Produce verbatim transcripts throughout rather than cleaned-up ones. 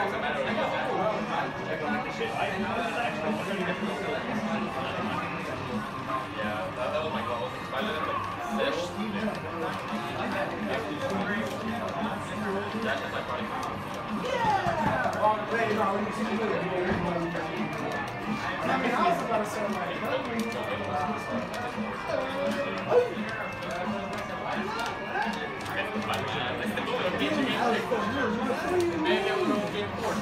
that was my goal. I let it fish. That's my body. Yeah! I mean, I was about to say, like, maybe I'm going to get bored.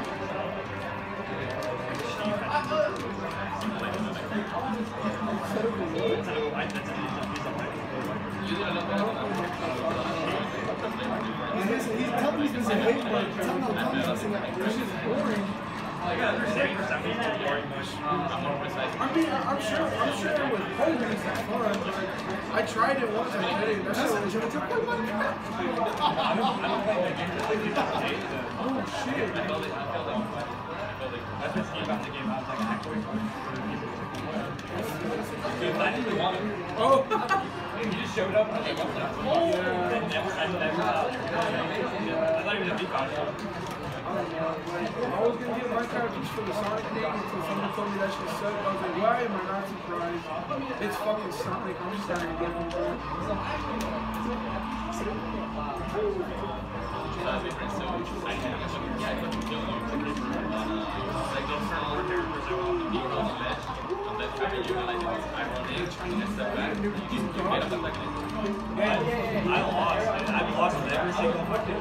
He's telling me he's been saying, wait, but tell him I'm saying that this is boring. I mean, I'm sure, I'm sure with home it's fun. I tried it once, I did it. That's what I was like, oh shit. That's the scheme about the game. I was like, dude, I didn't want him. Oh! He just showed up and I was like, oh! Yeah. And never, I never, uh, I thought he was a beat box. I don't know. Like, I was gonna get my characters for the Sonic thing until someone told me that shit sucked. I was like, why am I not surprised? It's fucking Sonic. I'm just not gonna get them, bro. I lost. I've lost every single fucking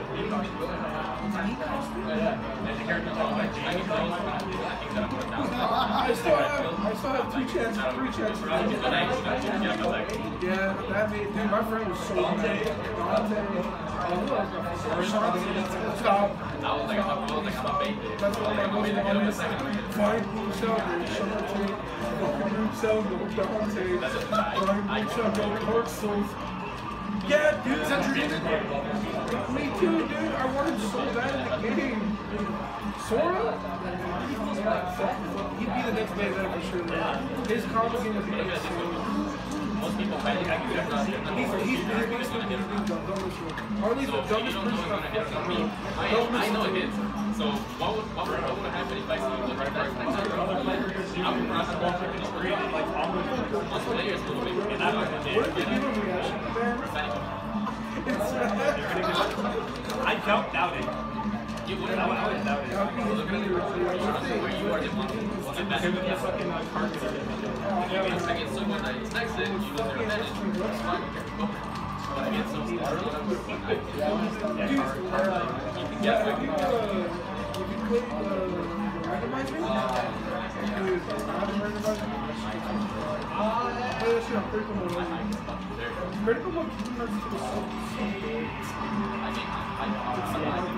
I still have, I still have two chances, three chances. Yeah, that made, dude, my friend was so mad. Dante, stop. That's what I'm going to do. Find himself, show it to himself, no Dante. Find himself, no Dark Souls. Yeah, dude, that's your me too, dude. I wanted so bad in the game. Sora? He'd be the next man there for sure. His combo game would be insane. Most people fight like I could never see him. He's he's he's basically the dumbest one. Or at least the dumbest person I've ever met. I know it is. So what would what would happen if I see you right there? I would cross the wall and create like almost players a little bit. And I would What if they give a reaction to that? I don't doubt it. You would I would doubt it. Look at it. Where you are the one. Because of the fucking carpet. I get so much I text it, you lose your advantage. But I get so much. Yeah, if you, uh, if you click the randomizer, dude, randomizer, oh, that shit on critical mode. Critical mode keeps us to the